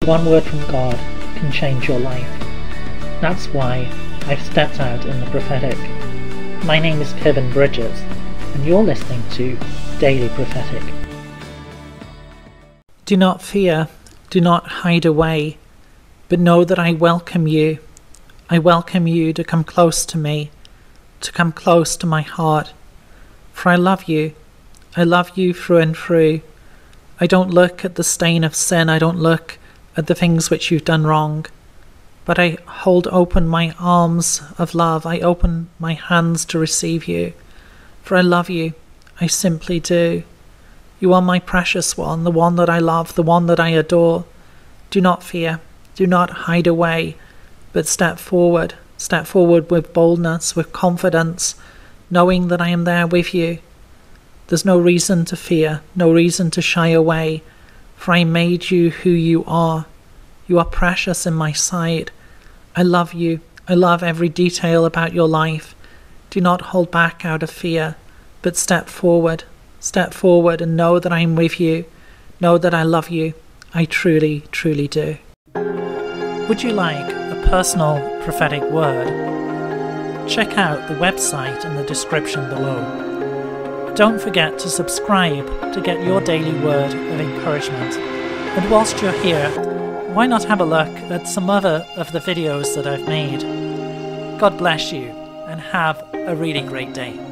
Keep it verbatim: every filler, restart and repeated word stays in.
one word from God can change your life. That's why I've stepped out in the prophetic. My name is Piven Bridges, and you're listening to Daily Prophetic. Do not fear, do not hide away, but know that I welcome you. I welcome you to come close to me, to come close to my heart. For I love you. I love you through and through. I don't look at the stain of sin. I don't look at the things which you've done wrong. But I hold open my arms of love. I open my hands to receive you. For I love you. I simply do. You are my precious one, the one that I love, the one that I adore. Do not fear. Do not hide away, but step forward. Step forward with boldness, with confidence, knowing that I am there with you. There's no reason to fear, no reason to shy away, for I made you who you are. You are precious in my sight. I love you. I love every detail about your life. Do not hold back out of fear, but step forward. Step forward and know that I am with you. Know that I love you. I truly, truly do. Would you like a personal prophetic word? Check out the website in the description below. Don't forget to subscribe to get your daily word of encouragement. And whilst you're here, why not have a look at some other of the videos that I've made? God bless you and have a really great day.